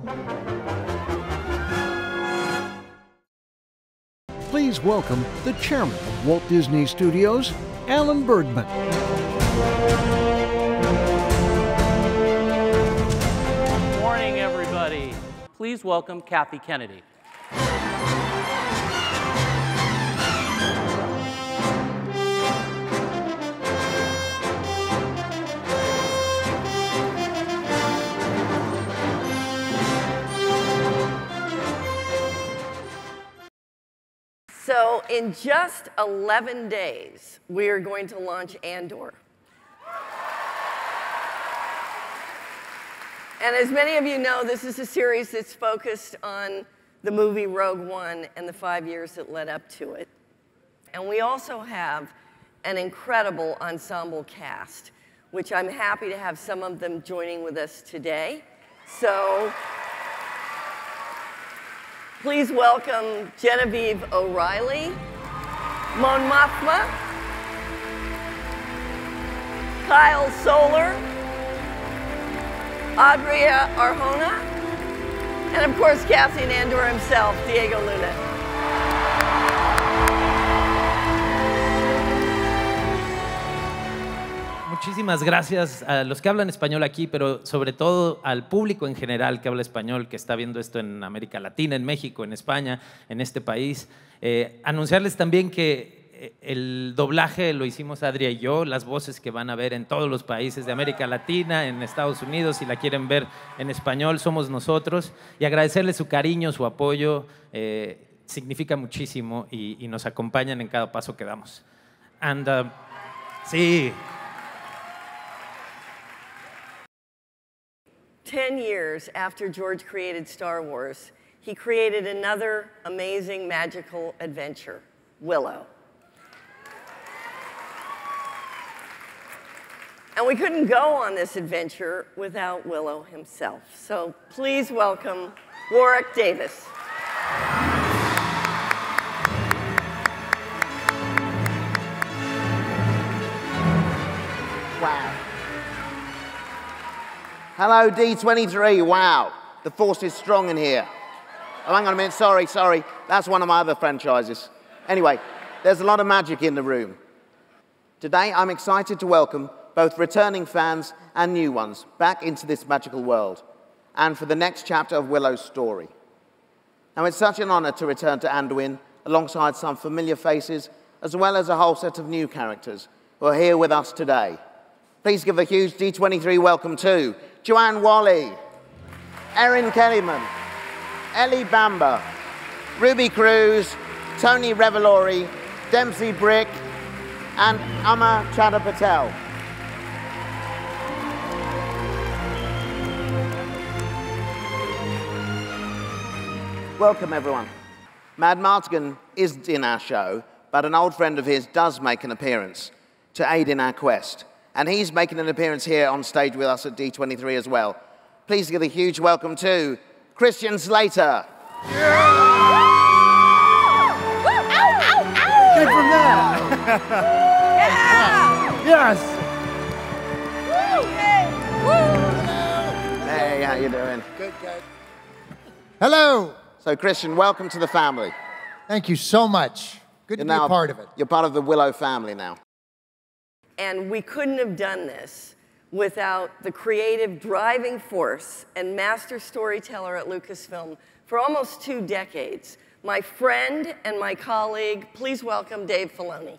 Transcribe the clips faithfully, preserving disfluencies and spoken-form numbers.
Please welcome the chairman of Walt Disney Studios, Alan Bergman. Good morning, everybody. Please welcome Kathy Kennedy. So in just eleven days, we are going to launch Andor. And as many of you know, this is a series that's focused on the movie Rogue One and the five years that led up to it. And we also have an incredible ensemble cast, which I'm happy to have some of them joining with us today. So please welcome Genevieve O'Reilly, Mon Mothma, Kyle Soler, Adria Arjona, and of course Cassian Andor himself, Diego Luna. Muchísimas gracias a los que hablan español aquí, pero sobre todo al público en general que habla español, que está viendo esto en América Latina, en México, en España, en este país. Eh, anunciarles también que el doblaje lo hicimos Adria y yo, las voces que van a ver en todos los países de América Latina, en Estados Unidos, si la quieren ver en español, somos nosotros. Y agradecerles su cariño, su apoyo, eh, significa muchísimo y, y nos acompañan en cada paso que damos. And, uh, sí. Ten years after George created Star Wars, he created another amazing magical adventure, Willow. And we couldn't go on this adventure without Willow himself. So please welcome Warwick Davis. Wow. Hello, D twenty-three. Wow. The force is strong in here. Oh, hang on a minute. Sorry, sorry. That's one of my other franchises. Anyway, there's a lot of magic in the room. Today, I'm excited to welcome both returning fans and new ones back into this magical world and for the next chapter of Willow's story. Now, it's such an honor to return to Anduin alongside some familiar faces as well as a whole set of new characters who are here with us today. Please give a huge D twenty-three welcome to Joanne Whalley, Erin Kellyman, Ellie Bamber, Ruby Cruz, Tony Revolori, Dempsey Brick, and Amma Chadha Patel. Welcome, everyone. Mad Martigan isn't in our show, but an old friend of his does make an appearance to aid in our quest. And he's making an appearance here on stage with us at D twenty-three as well. Please give a huge welcome to Christian Slater. Yeah. Woo! Ow, ow, ow! Get from there. Yeah! Yes. Woo! Woo! Hey, how you doing? Good, good. Hello. So, Christian, welcome to the family. Thank you so much. Good You're to be now, a part of it. You're part of the Willow family now. And we couldn't have done this without the creative driving force and master storyteller at Lucasfilm for almost two decades, my friend and my colleague. Please welcome Dave Filoni.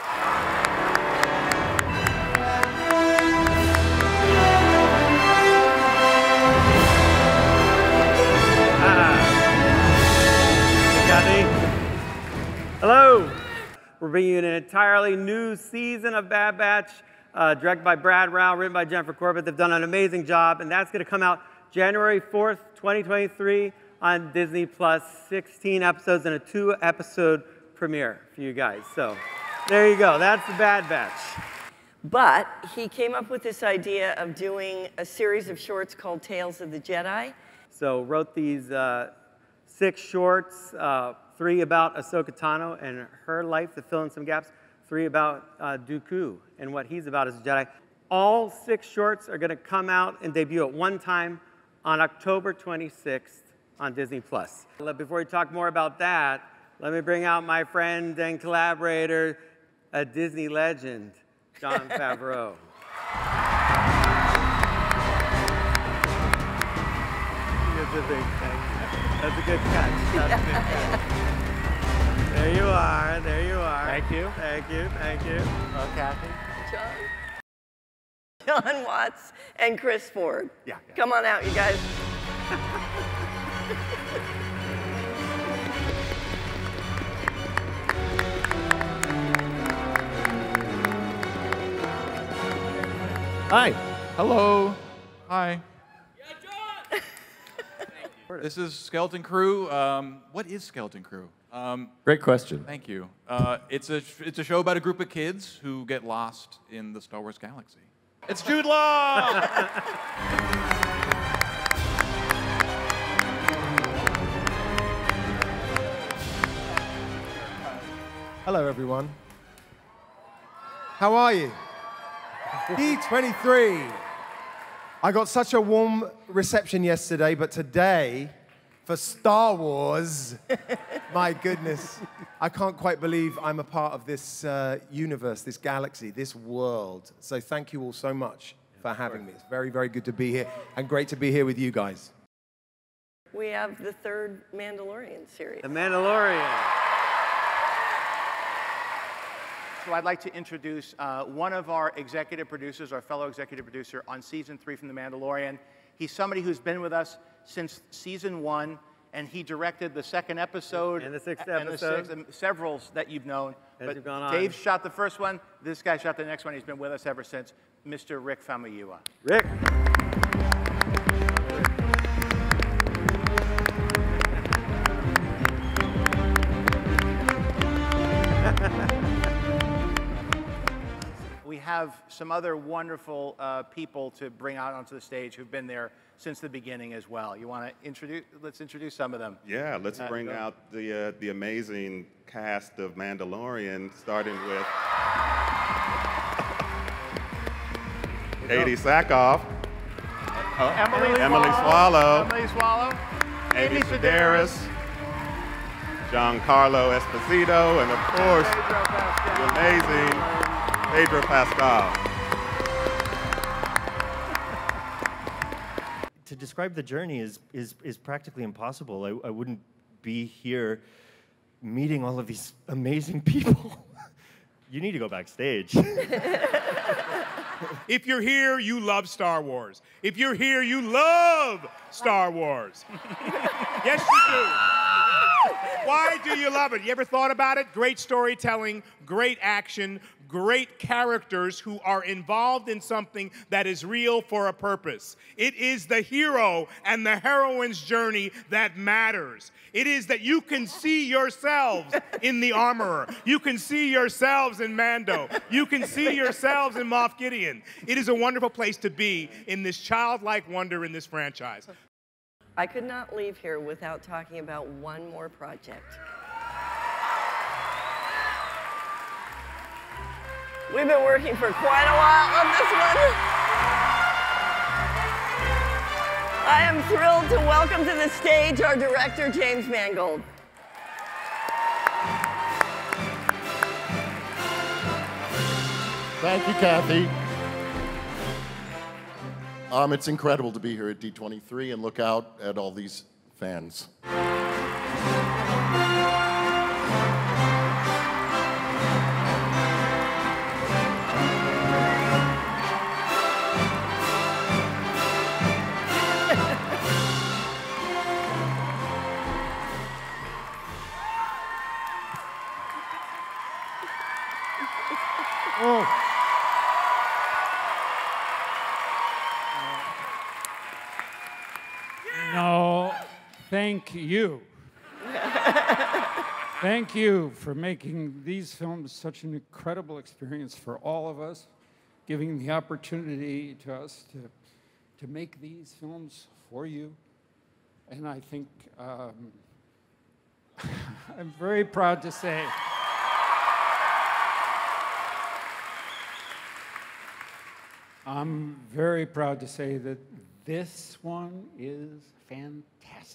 Hello. We're bringing you an entirely new season of Bad Batch, uh, directed by Brad Rao, written by Jennifer Corbett. They've done an amazing job, and that's going to come out January fourth, twenty twenty-three on Disney Plus. sixteen episodes and a two-episode premiere for you guys. So there you go. That's the Bad Batch. But he came up with this idea of doing a series of shorts called Tales of the Jedi. So wrote these uh, six shorts, uh, three about Ahsoka Tano and her life to fill in some gaps, three about uh, Dooku and what he's about as a Jedi. All six shorts are going to come out and debut at one time on October twenty-sixth on Disney Plus. Before we talk more about that, let me bring out my friend and collaborator, a Disney legend, Jon Favreau. That's a big thank you. That's a good catch. That's a good catch. There you are. There you are. Thank you. Thank you. Thank you. Well, Kathy. John. John Watts and Chris Ford. Yeah, yeah. Come on out, you guys. Hi. Hello. Hi. Yeah, John. This is Skeleton Crew. Um, what is Skeleton Crew? Um, Great question. Thank you. Uh, it's a it's a show about a group of kids who get lost in the Star Wars galaxy. It's Jude Law. Hello, everyone. How are you? D twenty-three. I got such a warm reception yesterday, but today, for Star Wars, my goodness, I can't quite believe I'm a part of this uh, universe, this galaxy, this world. So thank you all so much for having me. It's very, very good to be here, and great to be here with you guys. We have the third Mandalorian series. The Mandalorian. So I'd like to introduce uh, one of our executive producers, our fellow executive producer on season three from The Mandalorian. He's somebody who's been with us since season one, and he directed the second episode. And the sixth and episode. The sixth, and several that you've known. As but you've gone on. Dave shot the first one. This guy shot the next one. He's been with us ever since. Mister Rick Famuyiwa. Rick. We have some other wonderful uh, people to bring out onto the stage who've been there since the beginning as well. You want to introduce? Let's introduce some of them. Yeah, let's Uh, bring go. out the uh, the amazing cast of Mandalorian, starting with Katie Sackhoff, Emily, Emily Swallow. Swallow, Emily Swallow. Amy Amy Sedaris, Giancarlo Esposito, and of course, Pedro Pascal. the amazing Pedro Pascal. To describe the journey is, is, is practically impossible. I, I wouldn't be here meeting all of these amazing people. You need to go backstage. If you're here, you love Star Wars. If you're here, you love Star Wars. Yes, you do. Why do you love it? You ever thought about it? Great storytelling, great action, great characters who are involved in something that is real for a purpose. It is the hero and the heroine's journey that matters. It is that you can see yourselves in the armorer. You can see yourselves in Mando. You can see yourselves in Moff Gideon. It is a wonderful place to be in this childlike wonder in this franchise. I could not leave here without talking about one more project. We've been working for quite a while on this one. I am thrilled to welcome to the stage our director, James Mangold. Thank you, Kathy. Um, it's incredible to be here at D twenty-three and look out at all these fans. Oh. No, thank you. Thank you for making these films such an incredible experience for all of us, giving the opportunity to us to, to make these films for you. And I think um, I'm very proud to say I'm very proud to say that This one is fantastic.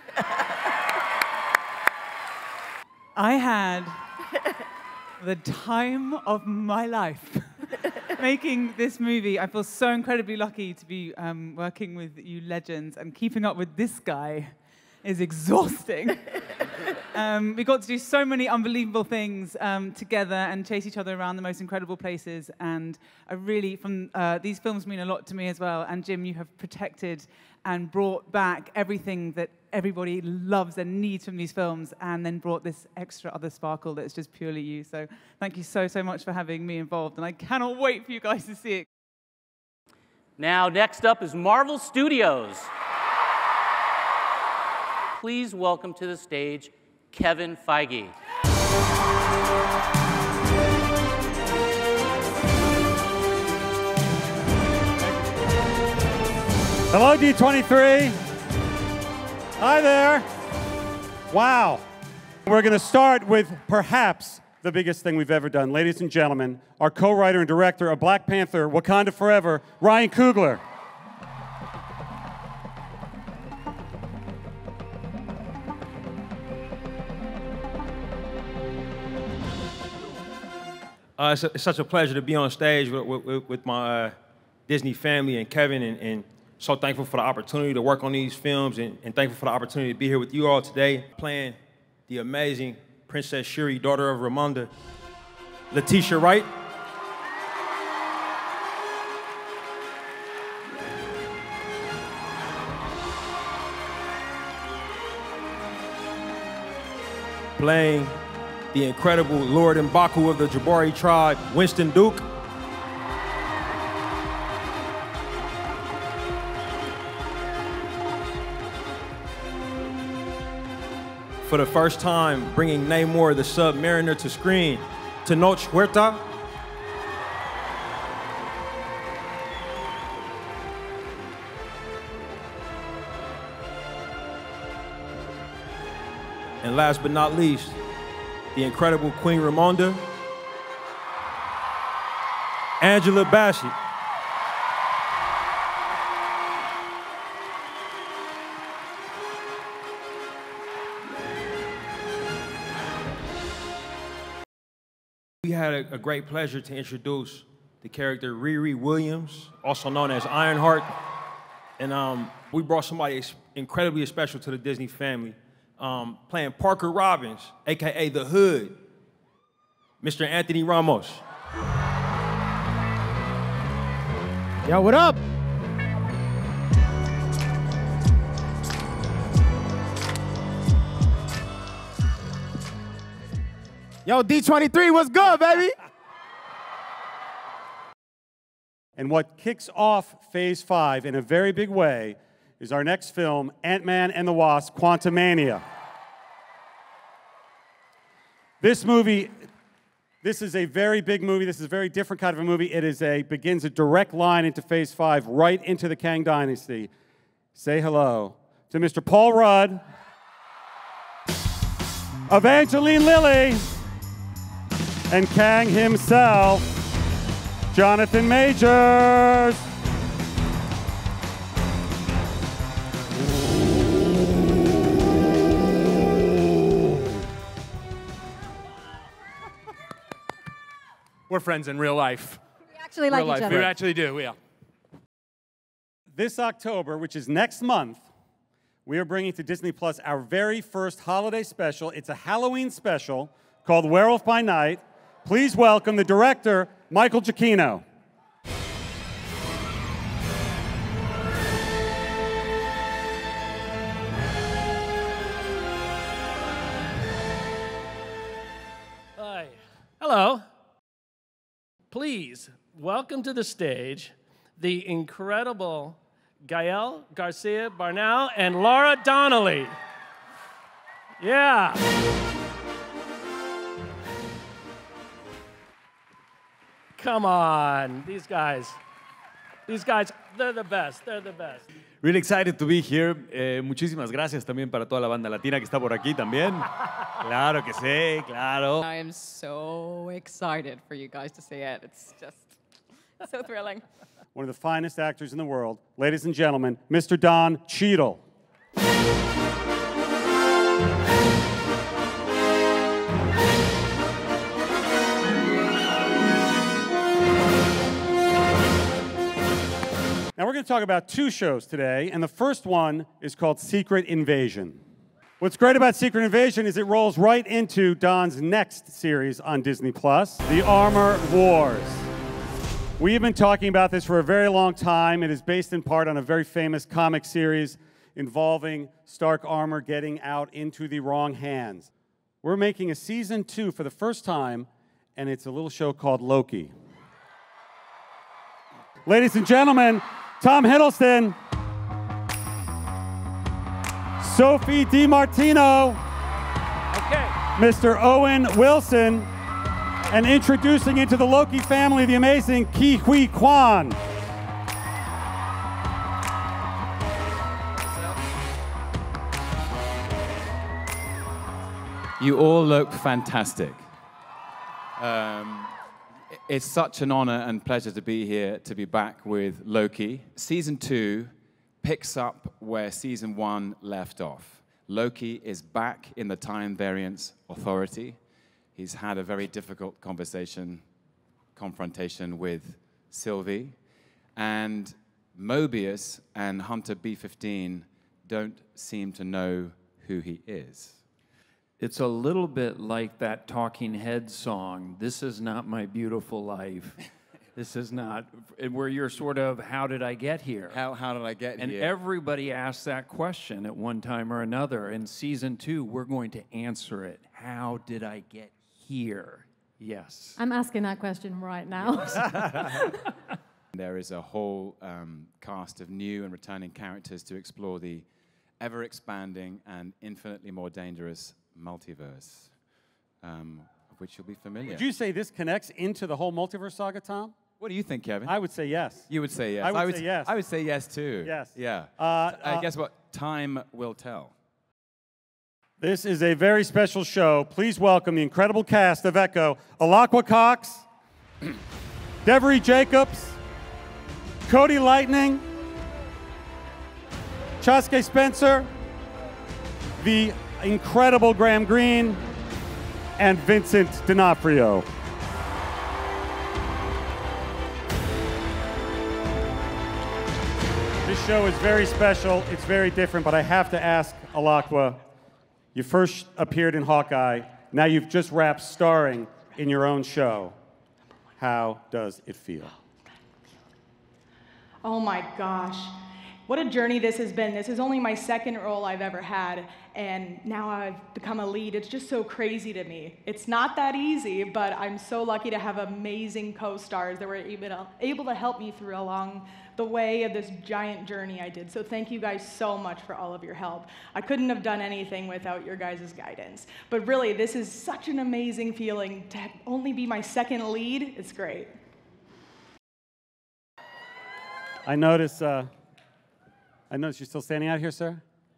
I had the time of my life making this movie. I feel so incredibly lucky to be um, working with you legends, and keeping up with this guy is exhausting. um, we got to do so many unbelievable things um, together and chase each other around the most incredible places. And I really, from uh, these films mean a lot to me as well. And Jim, you have protected and brought back everything that everybody loves and needs from these films, and then brought this extra other sparkle that's just purely you. So thank you so, so much for having me involved. And I cannot wait for you guys to see it. Now, next up is Marvel Studios. Please welcome to the stage Kevin Feige. Hello, D twenty-three. Hi there. Wow. We're going to start with perhaps the biggest thing we've ever done. Ladies and gentlemen, our co-writer and director of Black Panther, Wakanda Forever, Ryan Coogler. Uh, it's, a, it's such a pleasure to be on stage with, with, with my uh, Disney family and Kevin, and, and so thankful for the opportunity to work on these films, and, and thankful for the opportunity to be here with you all today, playing the amazing Princess Shuri, daughter of Ramonda, Letitia Wright. Playing the incredible Lord M'Baku of the Jabari tribe, Winston Duke. For the first time, bringing Namor the Submariner to screen, Tenoch Huerta. And last but not least, the incredible Queen Ramonda, Angela Bassett. We had a, a great pleasure to introduce the character Riri Williams, also known as Ironheart. And um, we brought somebody incredibly special to the Disney family, um, playing Parker Robbins, A K A The Hood, Mister Anthony Ramos. Yo, what up? Yo, D twenty-three, what's good, baby? And what kicks off Phase five in a very big way is our next film, Ant-Man and the Wasp: Quantumania. This movie, this is a very big movie. This is a very different kind of a movie. It is a, begins a direct line into Phase five, right into the Kang Dynasty. Say hello to Mister Paul Rudd, Evangeline Lilly, and Kang himself, Jonathan Majors. We're friends in real life. We actually like real life. each other. We actually do, yeah. This October, which is next month, we are bringing to Disney Plus our very first holiday special. It's a Halloween special called Werewolf by Night. Please welcome the director, Michael Giacchino. Hi. Hello. Please welcome to the stage the incredible Gael Garcia Bernal and Laura Donnelly. Yeah. Come on, these guys. These guys, they're the best, they're the best. Really excited to be here. Eh, muchísimas gracias también para toda la banda latina que está por aquí también. Claro que sí, claro. I am so excited for you guys to see it. It's just so thrilling. one of the finest actors in the world, ladies and gentlemen, Mister Don Cheadle. Now we're going to talk about two shows today, and the first one is called Secret Invasion. What's great about Secret Invasion is it rolls right into Don's next series on Disney plus, The Armor Wars. We have been talking about this for a very long time. It is based in part on a very famous comic series involving Stark armor getting out into the wrong hands. We're making a season two for the first time, and it's a little show called Loki. Ladies and gentlemen, Tom Hiddleston, Sophie DiMartino, okay. Mister Owen Wilson, and introducing into the Loki family the amazing Ke Huy Quan. You all look fantastic. Um, it's such an honor and pleasure to be here, to be back with Loki. Season two picks up where season one left off. Loki is back in the Time Variance Authority. He's had a very difficult conversation, confrontation with Sylvie. And Mobius and Hunter B fifteen don't seem to know who he is. It's a little bit like that Talking Heads song, "This is not my beautiful life." This is not, where you're sort of, how did I get here? How, how did I get and here? And everybody asks that question at one time or another. In season two, we're going to answer it. How did I get here? Yes. I'm asking that question right now. There is a whole um, cast of new and returning characters to explore the ever-expanding and infinitely more dangerous multiverse, um, of which you'll be familiar. Would you say this connects into the whole multiverse saga, Tom? What do you think, Kevin? I would say yes. You would say yes. I would, I would say yes. I would say yes, too. Yes. Yeah. Uh, I uh, guess what? Time will tell. This is a very special show. Please welcome the incredible cast of Echo: Alakwa Cox, Devery Jacobs, Cody Lightning, Chaske Spencer, the incredible Graham Greene, and Vincent D'Onofrio. This show is very special. It's very different, but I have to ask Alakwa, you first appeared in Hawkeye. Now you've just wrapped starring in your own show. How does it feel? Oh my gosh. What a journey this has been. This is only my second role I've ever had, and now I've become a lead. It's just so crazy to me. It's not that easy, but I'm so lucky to have amazing co-stars that were able to, able to help me through along the way of this giant journey I did. So thank you guys so much for all of your help. I couldn't have done anything without your guys' guidance. But really, this is such an amazing feeling to only be my second lead. It's great. I notice, uh, I notice you're still standing out here, sir.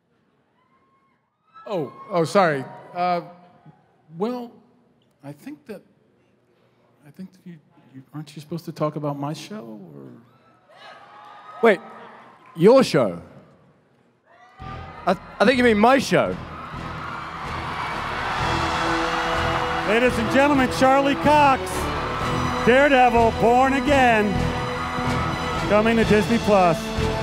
Oh, oh, sorry. Uh, well, I think that, I think that you, you, aren't you supposed to talk about my show, or? Wait, your show? I, th I think you mean my show. Ladies and gentlemen, Charlie Cox, Daredevil, Born Again, coming to Disney plus.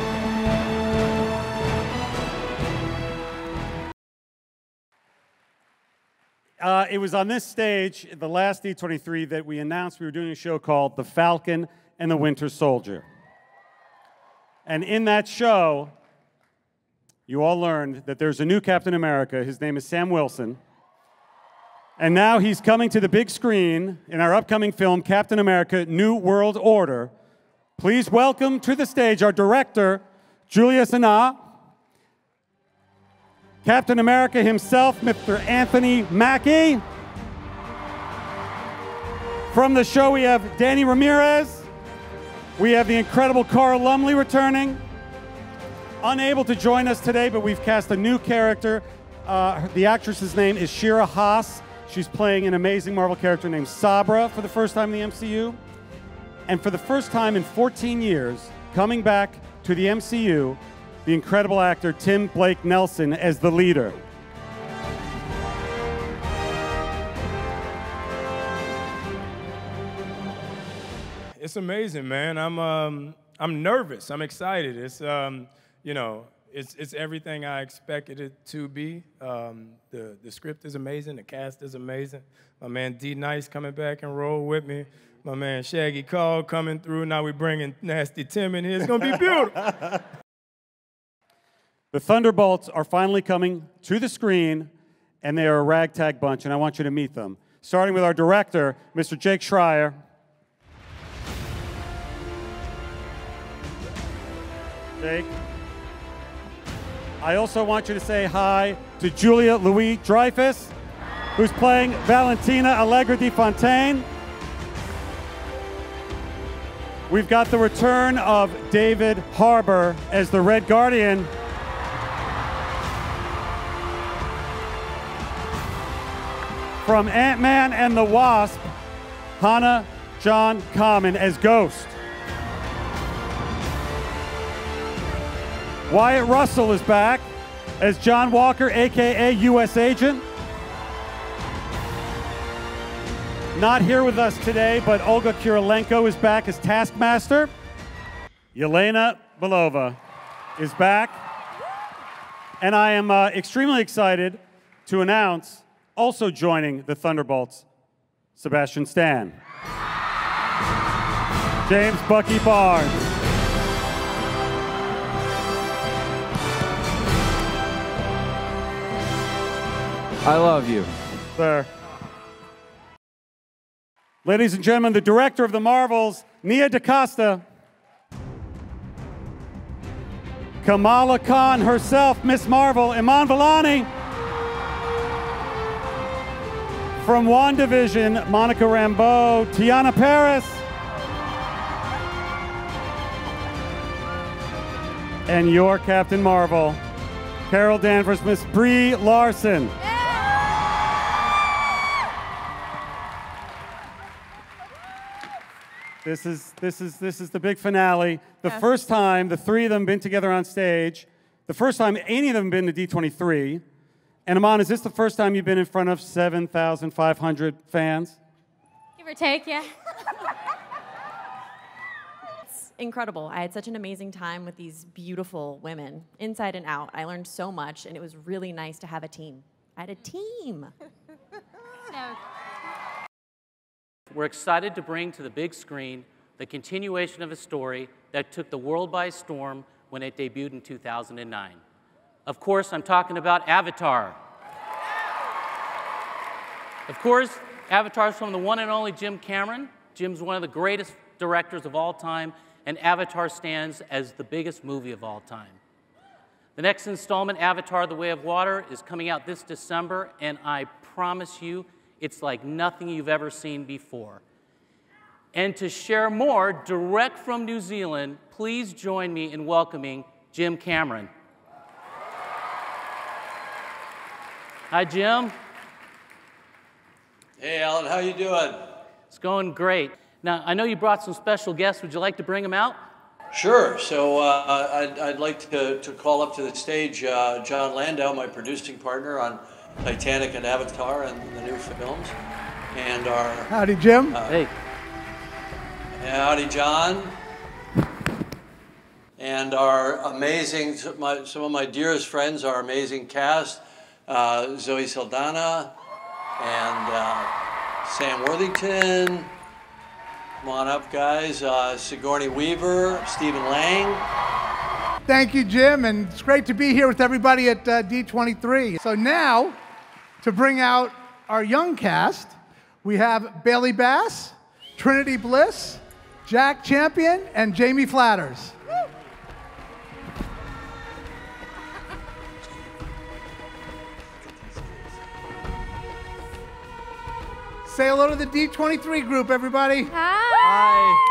Uh, it was on this stage, the last D twenty-three, that we announced we were doing a show called The Falcon and the Winter Soldier. And in that show, you all learned that there's a new Captain America. His name is Sam Wilson. And now he's coming to the big screen in our upcoming film, Captain America: New World Order. Please welcome to the stage our director, Julius Anna, Captain America himself, Mister Anthony Mackie. From the show, we have Danny Ramirez. We have the incredible Carl Lumley returning. Unable to join us today, but we've cast a new character. Uh, the actress's name is Shira Haas. She's playing an amazing Marvel character named Sabra for the first time in the M C U. And for the first time in fourteen years, coming back to the M C U, the incredible actor Tim Blake Nelson as the leader. It's amazing, man. I'm um, I'm nervous. I'm excited. It's um, you know, it's it's everything I expected it to be. Um, the the script is amazing. The cast is amazing. My man D Nice coming back and roll with me. My man Shaggy Call coming through. Now we bringing Nasty Tim in here. It's gonna be beautiful. The Thunderbolts are finally coming to the screen, and they are a ragtag bunch, and I want you to meet them. Starting with our director, Mister Jake Schreier. Jake. I also want you to say hi to Julia Louis-Dreyfus, who's playing Valentina Allegra de Fontaine. We've got the return of David Harbour as the Red Guardian. From Ant-Man and the Wasp, Hannah John Kamen as Ghost. Wyatt Russell is back as John Walker, A K A U S Agent. Not here with us today, but Olga Kurylenko is back as Taskmaster. Yelena Belova is back. And I am uh, extremely excited to announce, also joining the Thunderbolts, Sebastian Stan. James Bucky Barnes. I love you. Sir. Ladies and gentlemen, the director of the Marvels, Nia DaCosta. Kamala Khan herself, Miss Marvel, Iman Vellani. From WandaVision, Monica Rambeau, Tiana Paris. And your Captain Marvel, Carol Danvers, Miss Brie Larson. This is, this is, this is the big finale. The Yes. first time the three of them been together on stage, the first time any of them been to D twenty-three. And Iman, is this the first time you've been in front of seven thousand five hundred fans? Give or take, yeah. It's incredible. I had such an amazing time with these beautiful women, inside and out. I learned so much, and it was really nice to have a team. I had a team. No. We're excited to bring to the big screen the continuation of a story that took the world by storm when it debuted in two thousand nine. Of course, I'm talking about Avatar. Of course, Avatar is from the one and only Jim Cameron. Jim's one of the greatest directors of all time, and Avatar stands as the biggest movie of all time. The next installment, Avatar: The Way of Water, is coming out this December, and I promise you, it's like nothing you've ever seen before. And to share more direct from New Zealand, please join me in welcoming Jim Cameron. Hi, Jim. Hey, Alan, how you doing? It's going great. Now, I know you brought some special guests. Would you like to bring them out? Sure. So uh, I'd, I'd like to, to call up to the stage uh, John Landau, my producing partner on Titanic and Avatar and the new films, and our howdy, Jim. Uh, hey. Howdy, John. And our amazing, my, some of my dearest friends, our amazing cast, uh, Zoe Saldana and uh, Sam Worthington. Come on up, guys. Uh, Sigourney Weaver, Stephen Lang. Thank you, Jim, and it's great to be here with everybody at uh, D twenty-three. So now, to bring out our young cast, we have Bailey Bass, Trinity Bliss, Jack Champion, and Jamie Flatters. Say hello to the D twenty-three group, everybody. Hi.